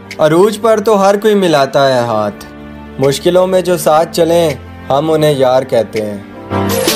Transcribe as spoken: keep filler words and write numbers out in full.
अरूज पर तो हर कोई मिलाता है हाथ, मुश्किलों में जो साथ चलें हम उन्हें यार कहते हैं।